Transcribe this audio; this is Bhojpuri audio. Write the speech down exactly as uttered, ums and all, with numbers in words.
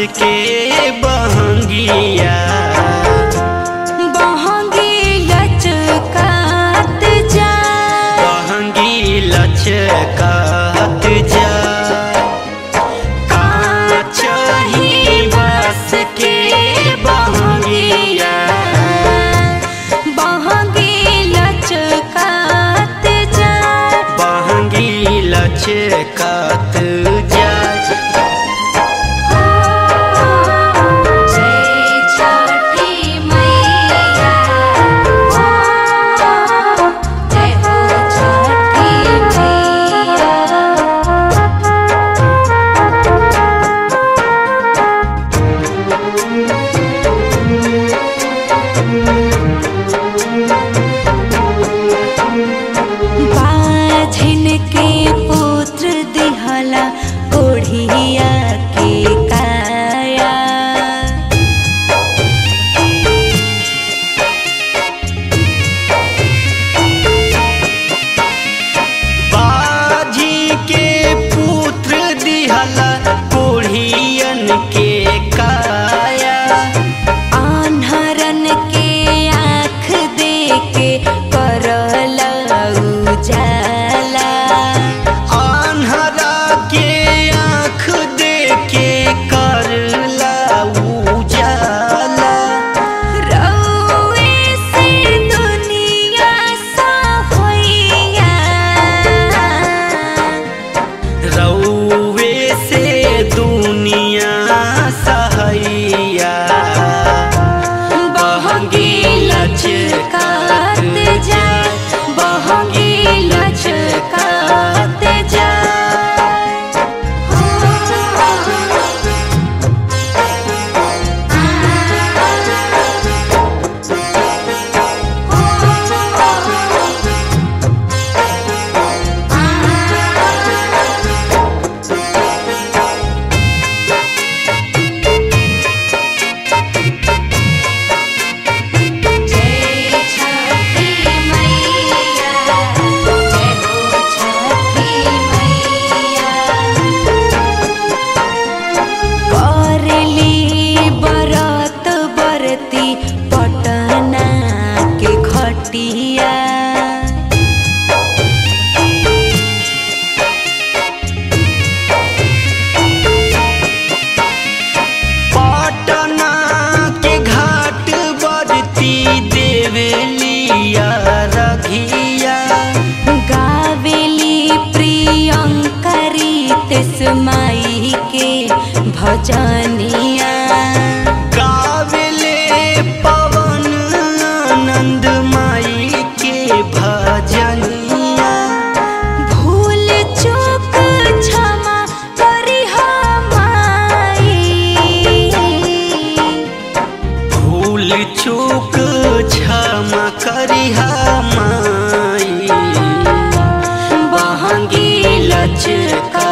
के बहंगिया बहंगी लचकात जा बहंगी लचकात जा काचही बस के बहंगिया बहंगी लचकात जा बहंगी लचकात जा। बाझिन के पुत्र दिहला ओढ़िया के काया बाजी के पुत्र दिहला कोढ़ियन के काया आन्हरन के आँख दे के करला उजाला आन्हरा के आँख दे के करला उजाला रउए से दुनिया सहोइया रउवे से दुनिया सहैया बहंगी लचकात जा बहंगी लचकात जा। करली बरत बरती पटना के खटिया पटना के घाट बरती देवेलिया रघिया गावेली प्रियंका रितेश माई के भजनिया गावेले पवन आनंद माई के भजनिया भूल चूक क्षमा करिहा माई भूल चूक क्षमा करिहा माई बहंगी लचका